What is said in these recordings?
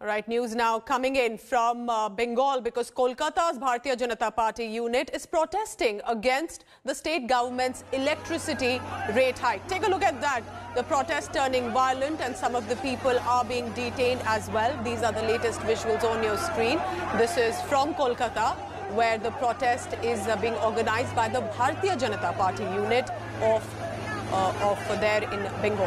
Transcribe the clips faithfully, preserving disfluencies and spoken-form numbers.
All right, news now coming in from uh, Bengal because Kolkata's Bharatiya Janata Party unit is protesting against the state government's electricity rate hike. Take a look at that. The protest turning violent and some of the people are being detained as well. These are the latest visuals on your screen. This is from Kolkata, where the protest is uh, being organized by the Bharatiya Janata Party unit of, uh, of there in Bengal.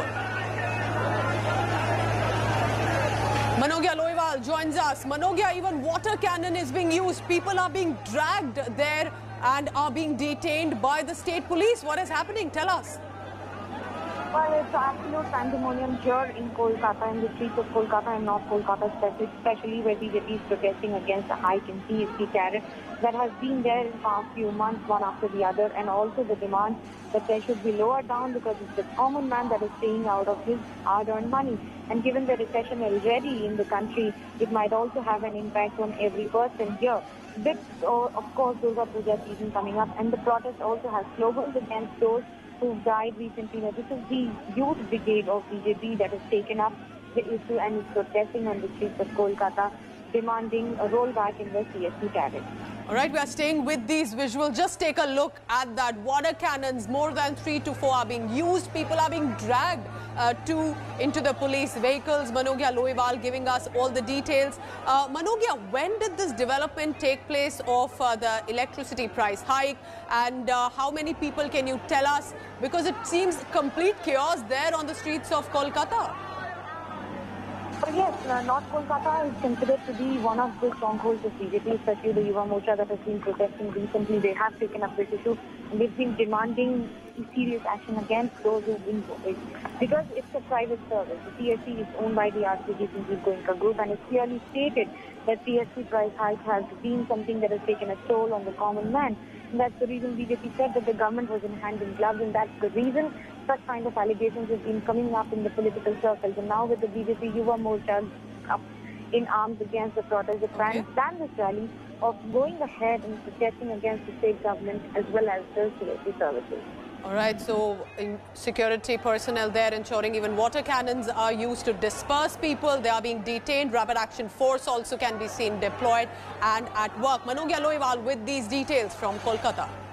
Manogya Loiwal joins us. Manogya, even water cannon is being used. People are being dragged there and are being detained by the state police. What is happening? Tell us. Well, it's absolute pandemonium here in Kolkata, in the streets of Kolkata and North Kolkata, especially where B J P is protesting against the hike in P S C tariff that has been there in the past few months, one after the other, and also the demand that there should be lowered down because it's the common man that is paying out of his hard-earned money. And given the recession already in the country, it might also have an impact on every person here. But, uh, of course, Durga Puja season coming up, and the protest also has slogans against those who died recently. Now, this is the youth brigade of B J P that has taken up the issue and is protesting on the streets of Kolkata, demanding a rollback in the C S T tariff. All right, we are staying with these visuals. Just take a look at that. Water cannons, more than three to four are being used. People are being dragged uh, to into the police vehicles. Manogya Loiwal giving us all the details. Uh, Manogya, when did this development take place of uh, the electricity price hike? And uh, how many people can you tell us? Because it seems complete chaos there on the streets of Kolkata. But yes, uh, North Kolkata is considered to be one of the strongholds of B J P, especially the Yuva Morcha that has been protesting recently. They have taken up this issue and they've been demanding serious action against those who've been voted. Because it's a private service. The C S C is owned by the R P G Goenka Group, and it's clearly stated that C S C price hike has been something that has taken a toll on the common man. And that's the reason B J P said that the government was in hand in gloves, and that's the reason such kind of allegations have been coming up in the political circles. And now with the B J P Yuva Morcha up in arms against the protest, the plan okay. planned this rally of going ahead and protesting against the state government as well as the C S C services. All right, so in security personnel there ensuring even water cannons are used to disperse people. They are being detained. Rapid action force also can be seen deployed and at work. Manogya Loiwal with these details from Kolkata.